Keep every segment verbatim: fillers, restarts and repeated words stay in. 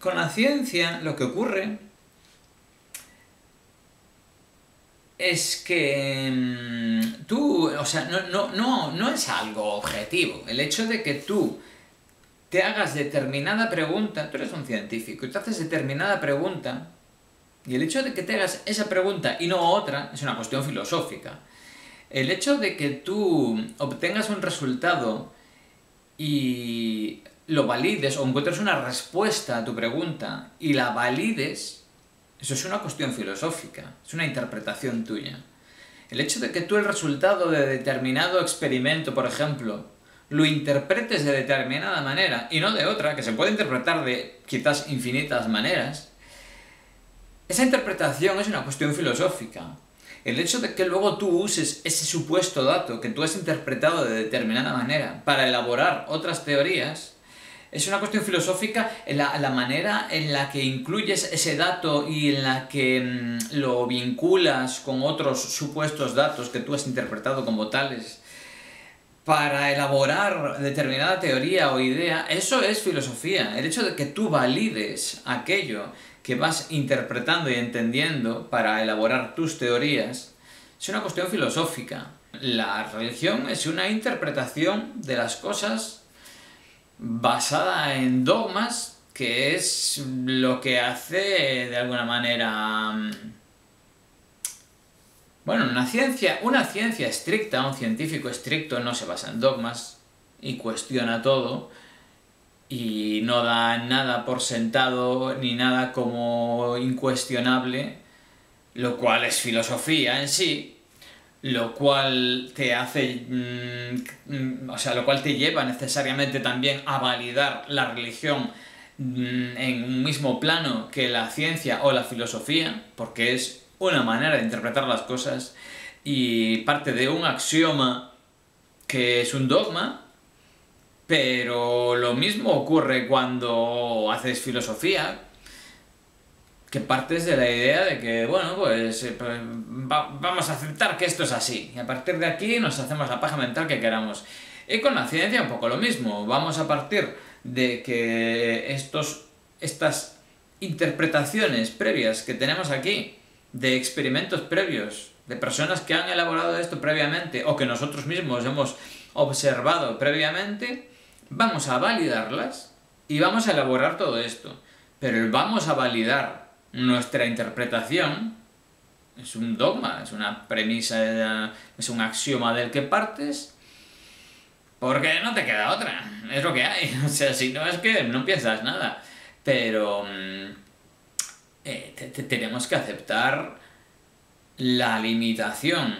con la ciencia lo que ocurre es que mmm, tú, o sea, no, no, no, no es algo objetivo. El hecho de que tú te hagas determinada pregunta, tú eres un científico y te haces determinada pregunta, y el hecho de que te hagas esa pregunta y no otra es una cuestión filosófica. El hecho de que tú obtengas un resultado y lo valides o encuentres una respuesta a tu pregunta y la valides, eso es una cuestión filosófica, es una interpretación tuya. El hecho de que tú el resultado de determinado experimento, por ejemplo, lo interpretes de determinada manera y no de otra, que se puede interpretar de quizás infinitas maneras, esa interpretación es una cuestión filosófica. El hecho de que luego tú uses ese supuesto dato que tú has interpretado de determinada manera para elaborar otras teorías, es una cuestión filosófica en la, la manera en la que incluyes ese dato y en la que mmm, lo vinculas con otros supuestos datos que tú has interpretado como tales para elaborar determinada teoría o idea. Eso es filosofía. El hecho de que tú valides aquello que vas interpretando y entendiendo para elaborar tus teorías es una cuestión filosófica. La religión es una interpretación de las cosas basada en dogmas, que es lo que hace de alguna manera... Bueno, una ciencia, una ciencia estricta, un científico estricto no se basa en dogmas y cuestiona todo y no da nada por sentado ni nada como incuestionable, lo cual es filosofía en sí, lo cual te hace, mmm, o sea, lo cual te lleva necesariamente también a validar la religión mmm, en un mismo plano que la ciencia o la filosofía, porque es una manera de interpretar las cosas y parte de un axioma que es un dogma. Pero lo mismo ocurre cuando haces filosofía, que partes de la idea de que, bueno, pues, eh, pues va, vamos a aceptar que esto es así, y a partir de aquí nos hacemos la paja mental que queramos. Y con la ciencia un poco lo mismo, vamos a partir de que estos, estas interpretaciones previas que tenemos aquí, de experimentos previos, de personas que han elaborado esto previamente, o que nosotros mismos hemos observado previamente, vamos a validarlas y vamos a elaborar todo esto. Pero el vamos a validar nuestra interpretación es un dogma, es una premisa, es un axioma del que partes, porque no te queda otra, es lo que hay. O sea, si no es que no piensas nada. Pero eh, te, te, tenemos que aceptar la limitación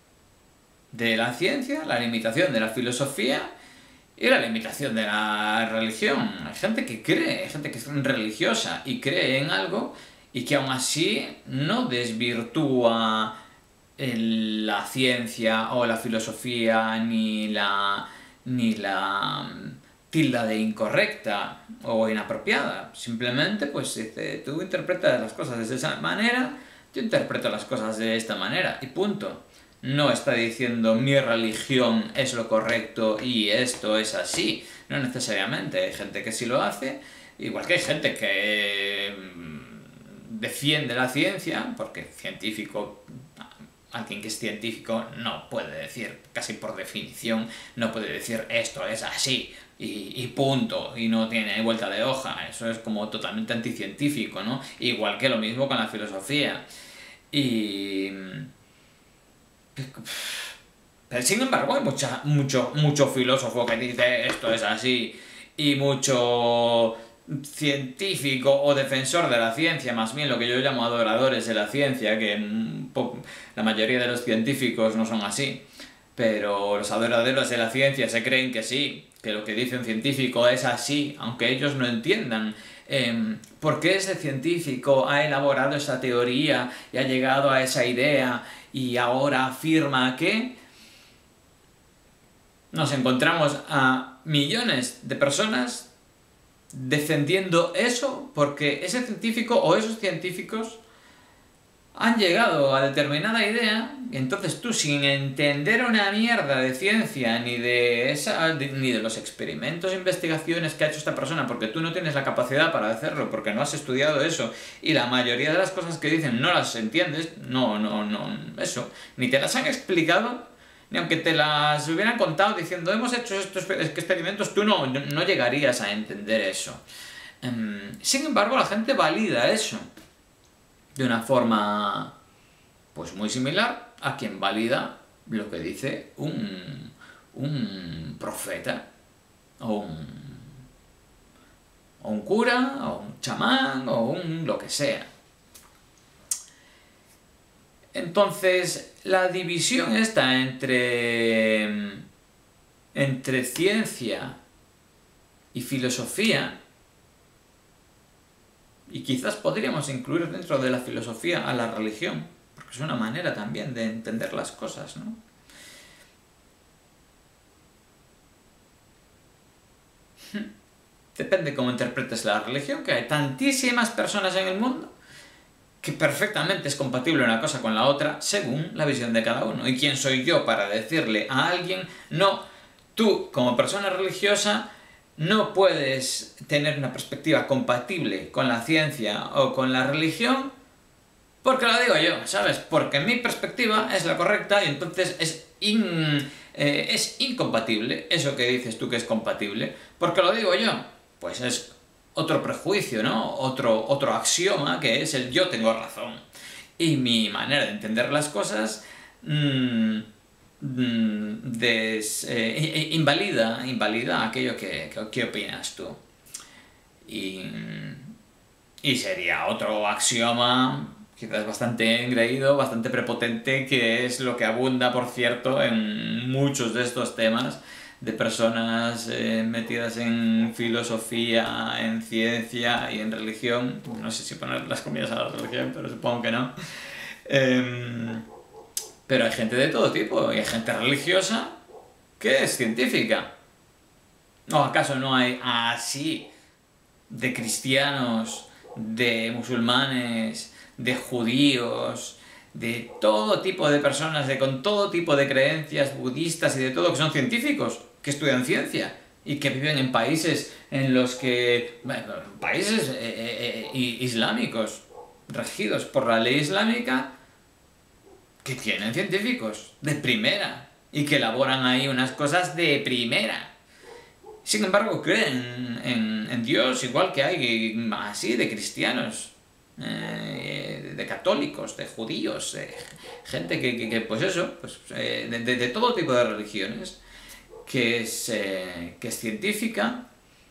de la ciencia, la limitación de la filosofía y la limitación de la religión. Hay gente que cree, hay gente que es religiosa y cree en algo y que aún así no desvirtúa el, la ciencia o la filosofía ni la, ni la tilda de incorrecta o inapropiada. Simplemente pues dice, tú interpretas las cosas de esa manera, yo interpreto las cosas de esta manera y punto. No está diciendo mi religión es lo correcto y esto es así. No necesariamente. Hay gente que sí lo hace, igual que hay gente que defiende la ciencia, porque científico, alguien que es científico no puede decir, casi por definición, no puede decir esto es así y, y punto, y no tiene vuelta de hoja. Eso es como totalmente anticientífico, ¿no? Igual que lo mismo con la filosofía. Y... Pero sin embargo hay mucha, mucho, mucho filósofo que dice esto es así y mucho científico o defensor de la ciencia, más bien lo que yo llamo adoradores de la ciencia, que la mayoría de los científicos no son así, pero los adoradores de la ciencia se creen que sí, que lo que dice un científico es así, aunque ellos no entiendan eh, por qué ese científico ha elaborado esa teoría y ha llegado a esa idea y ahora afirma que nos encontramos a millones de personas defendiendo eso porque ese científico o esos científicos han llegado a determinada idea, y entonces tú, sin entender una mierda de ciencia, ni de esa, ni de los experimentos e investigaciones que ha hecho esta persona, porque tú no tienes la capacidad para hacerlo, porque no has estudiado eso, y la mayoría de las cosas que dicen no las entiendes, no, no, no, eso, ni te las han explicado, ni aunque te las hubieran contado diciendo hemos hecho estos experimentos, tú no, no llegarías a entender eso. Sin embargo, la gente valida eso de una forma pues muy similar a quien valida lo que dice un, un profeta o un, o un cura o un chamán o un lo que sea. Entonces, la división esta entre, entre ciencia y filosofía, y quizás podríamos incluir dentro de la filosofía a la religión, porque es una manera también de entender las cosas, ¿no? Depende cómo interpretes la religión, que hay tantísimas personas en el mundo que perfectamente es compatible una cosa con la otra según la visión de cada uno. ¿Y quién soy yo para decirle a alguien, no, tú como persona religiosa no puedes tener una perspectiva compatible con la ciencia o con la religión? Porque lo digo yo, ¿sabes? Porque mi perspectiva es la correcta y entonces es, in, eh, es incompatible eso que dices tú que es compatible. Porque lo digo yo, pues es otro prejuicio, ¿no? Otro, otro axioma que es el yo tengo razón. Y mi manera de entender las cosas mmm, mmm, des, eh, invalida, invalida aquello que, que, que opinas tú. Y, y sería otro axioma quizás bastante engreído, bastante prepotente, que es lo que abunda, por cierto, en muchos de estos temas de personas eh, metidas en filosofía, en ciencia y en religión. No sé si poner las comillas a la religión, pero supongo que no. Eh, pero hay gente de todo tipo, y hay gente religiosa que es científica. ¿O acaso no hay así de cristianos, de musulmanes, de judíos, de todo tipo de personas, de con todo tipo de creencias budistas y de todo, que son científicos, que estudian ciencia y que viven en países en los que... Bueno, países eh, eh, eh, islámicos, regidos por la ley islámica, que tienen científicos de primera y que elaboran ahí unas cosas de primera. Sin embargo, creen en, en Dios, igual que hay así de cristianos, eh, de católicos, de judíos, de gente que, que, que pues eso, pues, eh, de, de, de todo tipo de religiones, que es, eh, que es científica.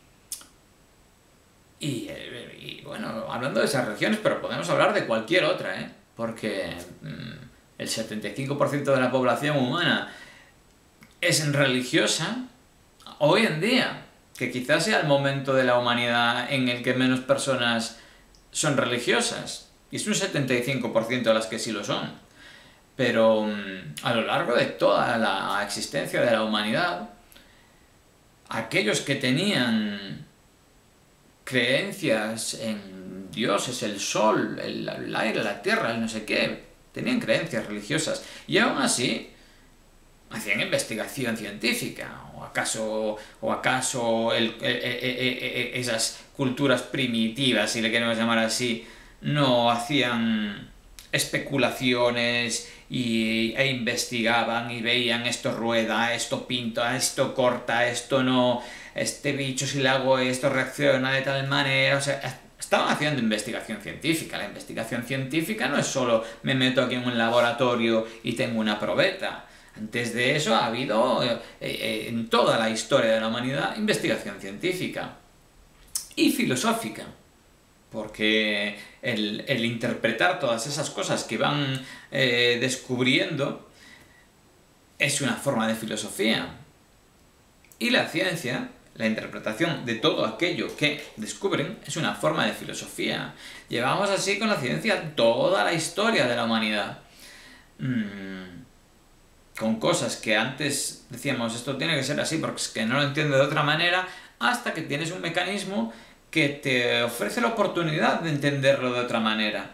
Y, eh, y bueno, hablando de esas religiones, pero podemos hablar de cualquier otra, ¿eh? Porque mmm, el setenta y cinco por ciento de la población humana es religiosa. Hoy en día, que quizás sea el momento de la humanidad en el que menos personas son religiosas, y es un setenta y cinco por ciento de las que sí lo son, pero mmm, a lo largo de toda la existencia de la humanidad, aquellos que tenían creencias en dioses, el sol, el, el aire, la tierra, el no sé qué, tenían creencias religiosas, y aún así hacían investigación científica. ¿O acaso, o acaso el, el, el, el, esas culturas primitivas, si le queremos llamar así, no hacían especulaciones y, e investigaban y veían esto rueda, esto pinta, esto corta, esto no, este bicho si le hago esto reacciona de tal manera? O sea, estaban haciendo investigación científica. La investigación científica no es solo me meto aquí en un laboratorio y tengo una probeta. Antes de eso ha habido, eh, eh, en toda la historia de la humanidad, investigación científica y filosófica, porque el, el interpretar todas esas cosas que van eh, descubriendo es una forma de filosofía. Y la ciencia, la interpretación de todo aquello que descubren, es una forma de filosofía. Llevamos así con la ciencia toda la historia de la humanidad. Mm. Con cosas que antes decíamos esto tiene que ser así porque es que no lo entiendo de otra manera, hasta que tienes un mecanismo que te ofrece la oportunidad de entenderlo de otra manera.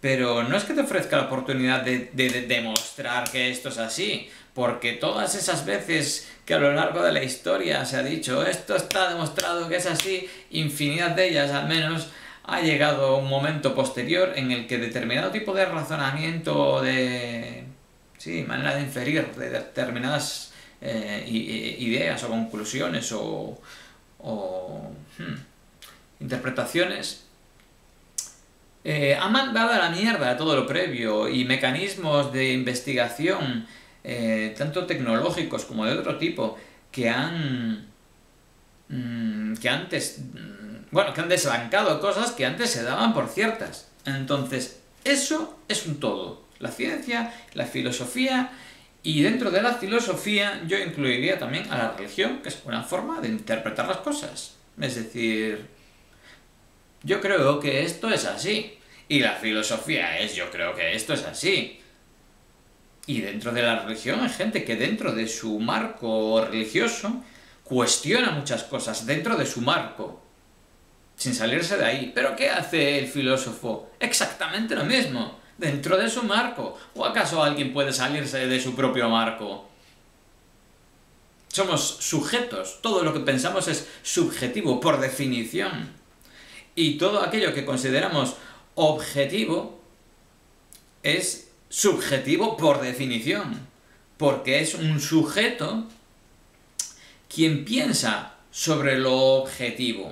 pero no es que te ofrezca la oportunidad de, de, de demostrar que esto es así, porque todas esas veces que a lo largo de la historia se ha dicho esto está demostrado que es así, infinidad de ellas al menos, ha llegado un momento posterior en el que determinado tipo de razonamiento, de sí, manera de inferir de determinadas eh, ideas o conclusiones o, o hmm, interpretaciones, eh, han mandado a la mierda todo lo previo, y mecanismos de investigación, eh, tanto tecnológicos como de otro tipo, que han mmm, que antes mmm, bueno, que han desbancado cosas que antes se daban por ciertas. Entonces, eso es un todo. La ciencia, la filosofía, y dentro de la filosofía yo incluiría también a la religión, que es una forma de interpretar las cosas. Es decir, yo creo que esto es así, y la filosofía es yo creo que esto es así. Y dentro de la religión hay gente que dentro de su marco religioso cuestiona muchas cosas dentro de su marco, sin salirse de ahí. ¿Pero qué hace el filósofo? Exactamente lo mismo, dentro de su marco. ¿O acaso alguien puede salirse de su propio marco? Somos sujetos, todo lo que pensamos es subjetivo por definición. Y todo aquello que consideramos objetivo es subjetivo por definición, porque es un sujeto quien piensa sobre lo objetivo.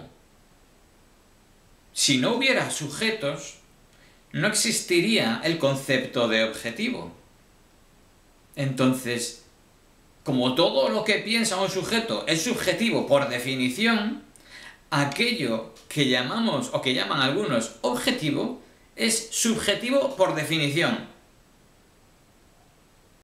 Si no hubiera sujetos, no existiría el concepto de objetivo. Entonces, como todo lo que piensa un sujeto es subjetivo por definición, aquello que llamamos, o que llaman algunos, objetivo, es subjetivo por definición.